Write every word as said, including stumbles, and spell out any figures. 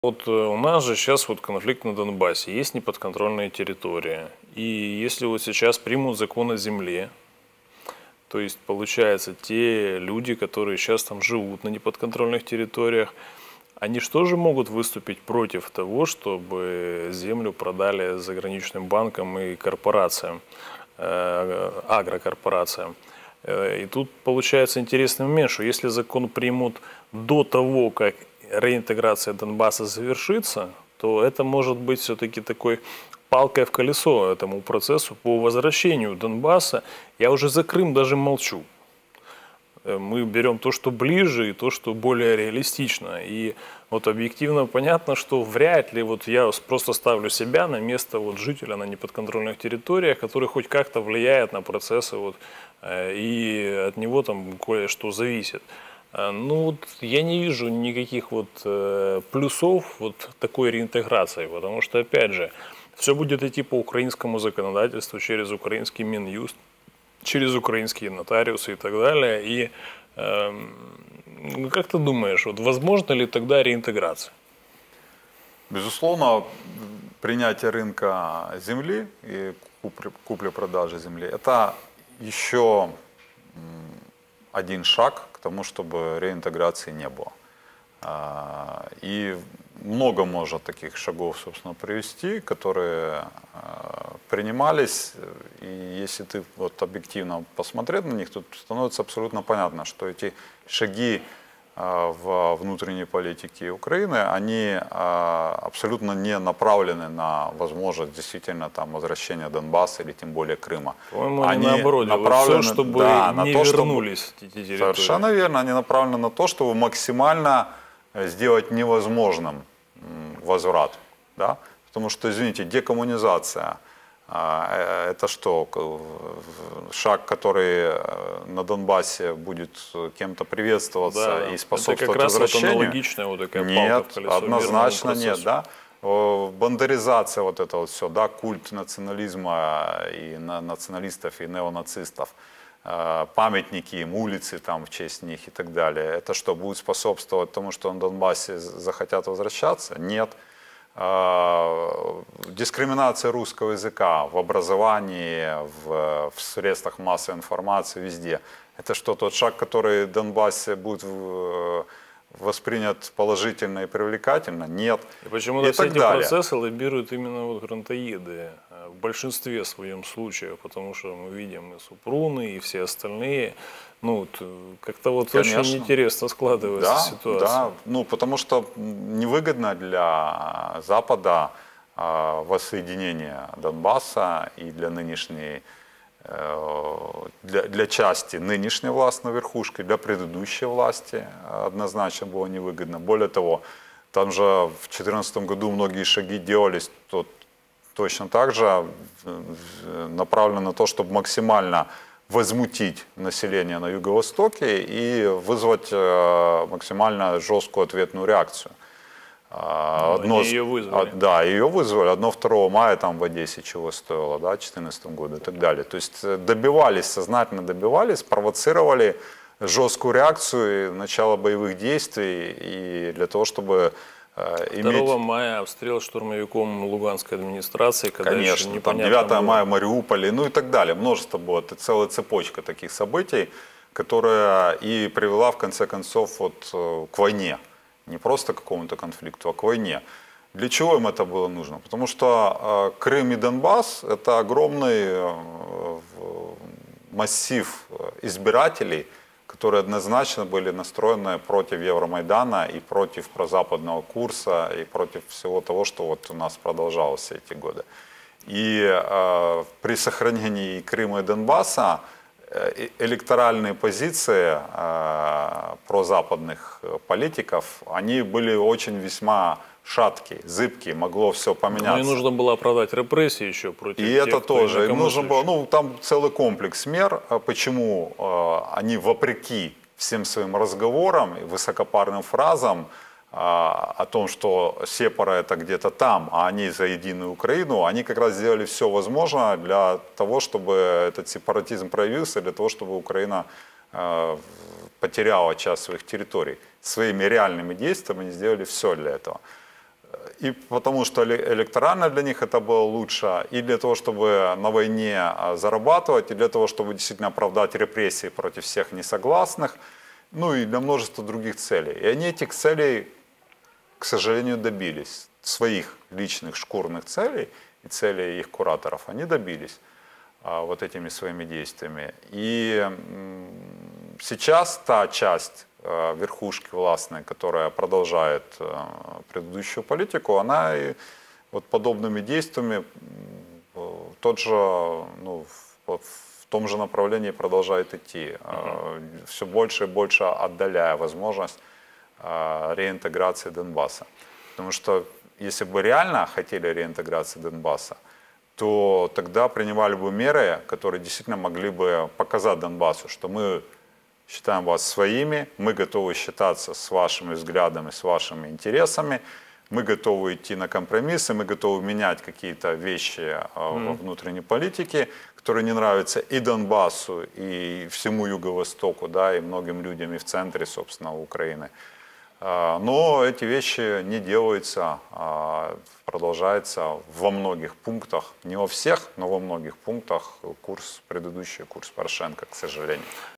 Вот э, у нас же сейчас вот конфликт на Донбассе, есть неподконтрольные территории. И если вот сейчас примут закон о земле, то есть получается те люди, которые сейчас там живут на неподконтрольных территориях, они что же могут выступить против того, чтобы землю продали заграничным банкам и корпорациям, э, агрокорпорациям? Э, И тут получается интересный момент, что если закон примут до того, как реинтеграция Донбасса завершится, то это может быть все-таки такой палкой в колесо этому процессу по возвращению Донбасса. Я уже за Крым даже молчу. Э, Мы берем то, что ближе, и то, что более реалистично. И вот объективно понятно, что вряд ли вот я просто ставлю себя на место вот жителя на неподконтрольных территориях, который хоть как-то влияет на процессы вот, э, и от него там кое-что зависит. А, Ну, вот я не вижу никаких вот э, плюсов вот такой реинтеграции, потому что, опять же, все будет идти по украинскому законодательству, через украинский Минюст, через украинские нотариусы и так далее. И эм, ну, как ты думаешь, вот возможно ли тогда реинтеграция? Безусловно, принятие рынка земли и купли- купли-продажи земли – это еще м, один шаг к тому, чтобы реинтеграции не было. А, И много можно таких шагов, собственно, привести, которые а, принимались. И если ты вот объективно посмотреть на них, то становится абсолютно понятно, что эти шаги а, в внутренней политике Украины, они а, абсолютно не направлены на возможность действительно там возвращения Донбасса или тем более Крыма. По-моему, они наоборот делают все, чтобы да, на не то, чтобы- вернулись эти территории. Совершенно верно, они направлены на то, чтобы максимально э, сделать невозможным м, возврат. Да? Потому что, извините, декоммунизация а, э, это что? К- в- Шаг, который э, на Донбассе будет кем-то приветствоваться Да, да. и Это способствовать как раз вот возвращению? аналогичная вот такая палка Нет, в колесо однозначно мирному нет, процессу. да. О, Бандеризация, вот это вот все, да, культ национализма и на- националистов и неонацистов, э, памятники им, улицы там в честь них и так далее. Это что, будет способствовать тому, что на Донбассе захотят возвращаться? Нет. Э, Дискриминация русского языка в образовании, в, в средствах массовой информации, везде. Это что, тот шаг, который в Донбассе будет в- воспринят положительно и привлекательно? Нет. И почему-то И все так эти далее. процессы лоббируют именно вот грантоеды э, в большинстве своем случаев, потому что мы видим и Супруны, и все остальные. Ну, вот, э, как-то вот очень Конечно. интересно складывается Да, ситуация. да, ну потому что невыгодно для Запада а, воссоединение Донбасса и для нынешней, э, для, для части нынешней властной верхушки, для предыдущей власти однозначно было невыгодно. Более того, там же в две тысячи четырнадцатом году многие шаги делались то- точно так же, э, направлены на то, чтобы максимально возмутить население на Юго-Востоке и вызвать э, максимально жесткую ответную реакцию. А, Ну, они с- ее вызвали. а, да, ее вызвали. Одно второго мая там в Одессе чего стоило, да, в две тысячи четырнадцатом году и так далее. То есть э, добивались, сознательно добивались, провоцировали жесткую реакцию и начало боевых действий и для того, чтобы э, иметь... второго мая обстрел штурмовиком Луганской администрации, когда еще Конечно, там непонятно девятое было. мая в Мариуполе, ну и так далее. Множество было, это целая цепочка таких событий, которая и привела в конце концов вот э, к войне. Не просто к какому-то конфликту, а к войне. Для чего им это было нужно? Потому что э, Крым и Донбасс – это огромный э, в- массив избирателей, которые однозначно были настроены против Евромайдана и против прозападного курса и против всего того, что вот у нас продолжалось все эти годы. И э, при сохранении и Крыма и Донбасса э, электоральные позиции э, прозападных политиков, они были очень весьма шаткие, зыбкие, могло все поменяться. Ну и нужно было оправдать репрессии еще против И тех, это кто тоже. Им нужно было, инакомыслящий. ну, там целый комплекс мер, а почему э, они вопреки всем своим разговорам и высокопарным фразам э, о том, что сепара это где-то там, а они за единую Украину, они как раз сделали все возможное для того, чтобы этот сепаратизм проявился, для того, чтобы Украина э, потеряла часть своих территорий. Своими реальными действиями они сделали все для этого. И потому что электорально для них это было лучше, и для того, чтобы на войне зарабатывать, и для того, чтобы действительно оправдать репрессии против всех несогласных, ну и для множества других целей. И они этих целей, к сожалению, добились. Своих личных шкурных целей и целей их кураторов они добились а, вот этими своими действиями. И м, сейчас та часть а, верхушки властной, которая продолжает а, предыдущую политику, она и вот подобными действиями м, тот же, ну, в, в том же направлении продолжает идти, а, все больше и больше отдаляя возможность а, реинтеграции Донбасса. Потому что если бы реально хотели реинтеграции Донбасса, то тогда принимали бы меры, которые действительно могли бы показать Донбассу, что мы считаем вас своими, мы готовы считаться с вашими взглядами, с вашими интересами, мы готовы идти на компромиссы, мы готовы менять какие-то вещи mm. во внутренней политике, которые не нравятся и Донбассу, и всему Юго-Востоку, да, и многим людям и в центре, собственно, Украины. Но эти вещи не делаются, продолжается во многих пунктах, не во всех, но во многих пунктах курс, предыдущий курс Порошенко, к сожалению.